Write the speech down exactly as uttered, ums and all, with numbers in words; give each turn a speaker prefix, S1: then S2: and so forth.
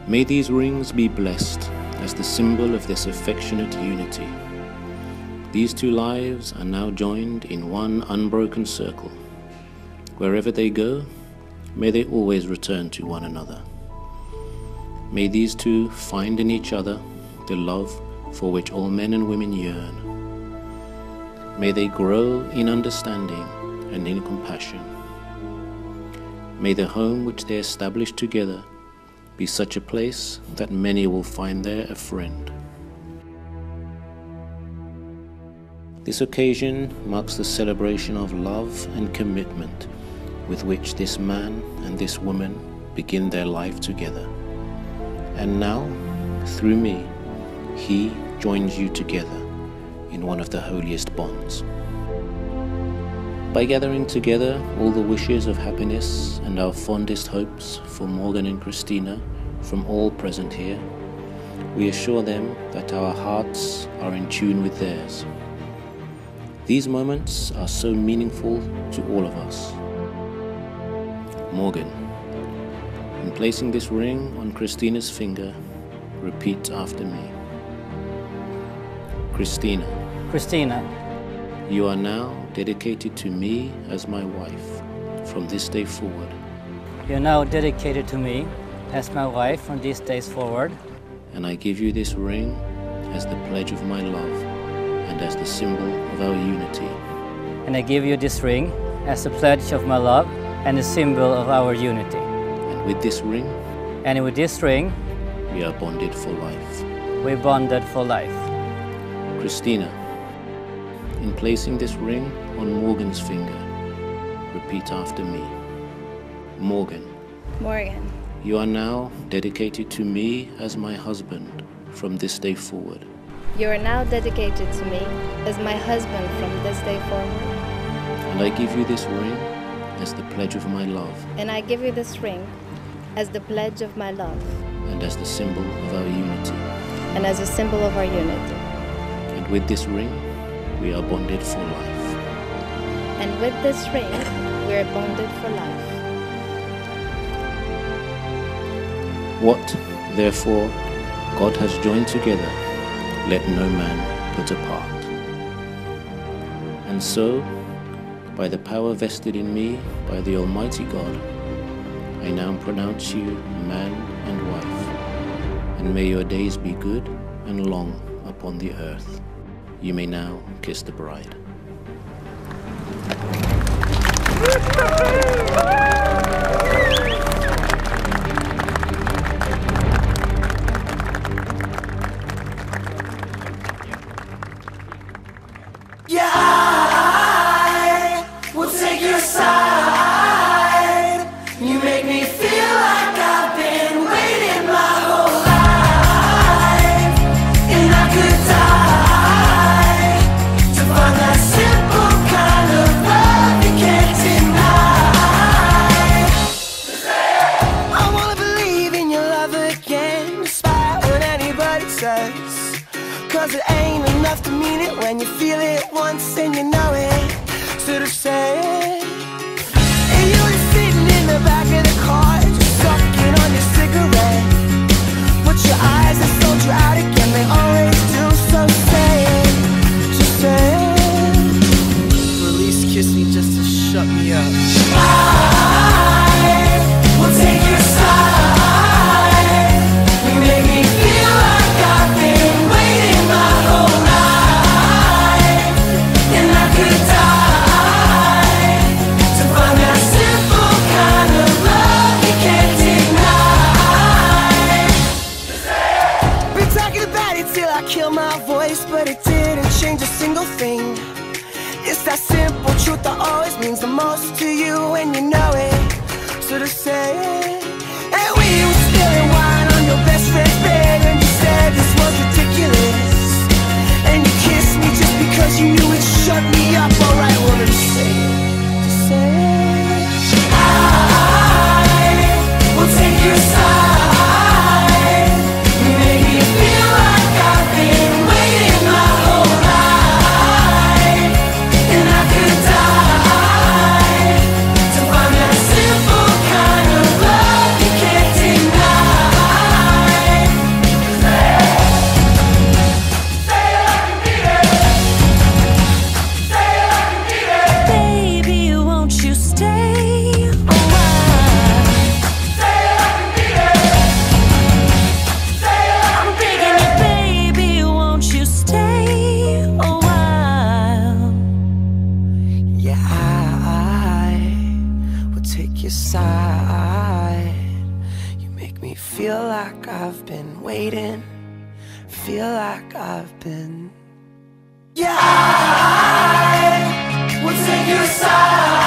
S1: May these rings be blessed as the symbol of this affectionate unity. These two lives are now joined in one unbroken circle. Wherever they go, may they always return to one another. May these two find in each other the love for which all men and women yearn. May they grow in understanding and in compassion. May the home which they establish together be such a place that many will find there a friend. This occasion marks the celebration of love and commitment with which this man and this woman begin their life together. And now, through me, he joins you together in one of the holiest bonds. By gathering together all the wishes of happiness and our fondest hopes for Morgan and Christina from all present here, we assure them that our hearts are in tune with theirs. These moments are so meaningful to all of us. Morgan, in placing this ring on Christina's finger, repeat after me. Christina.
S2: Christina.
S1: You are now dedicated to me as my wife from this day forward.
S2: You are now dedicated to me as my wife from these days forward.
S1: And I give you this ring as the pledge of my love and as the symbol of our unity.
S2: And I give you this ring as the pledge of my love and the symbol of our unity.
S1: And with this ring,
S2: and with this ring,
S1: we are bonded for life.
S2: We bonded for life.
S1: Christina, in placing this ring on Morgan's finger, repeat after me. Morgan.
S3: Morgan.
S1: You are now dedicated to me as my husband from this day forward.
S3: You are now dedicated to me as my husband from this day forward.
S1: And I give you this ring as the pledge of my love.
S3: And I give you this ring as the pledge of my love.
S1: And as the symbol of our unity.
S3: And as a symbol of our unity.
S1: And with this ring, we are bonded for life.
S3: And with this ring, we are bonded for life.
S1: What, therefore, God has joined together, let no man put apart. And so, by the power vested in me by the Almighty God, I now pronounce you man and wife, and may your days be good and long upon the earth. You may now kiss the bride.
S4: Yeah, I will take your side. You make me feel like I've been waiting my whole life, and I could die to find that simple kind of love you can't deny. I wanna believe in your love again, despite what anybody says. Cause it ain't enough to mean it when you feel it once and you know it. So to say it. And you were sitting in the back of the car, just sucking on your cigarette. But your eyes have sold you out again, they always do. So say it, just say it. Or at least kiss me just to shut me up. I will take your side. You make me feel like I've been waiting my whole life, and I could die to find that simple kind of love you can't deny. Been talking about it till I kill my voice, but it didn't change a single thing. It's that simple truth that always means the most to you, and you know it. So to say it. And we were spilling wine on your best friend's bed, and you said this was ridiculous. And you kissed me just because you knew it shut me up. Alright, well then say it, just say it. I will take your side. You make me feel like I've been waiting my whole life, and I could die to find that simple kind of love you can't deny. feel like I've been waiting, feel like I've been. Yeah, I will take your side.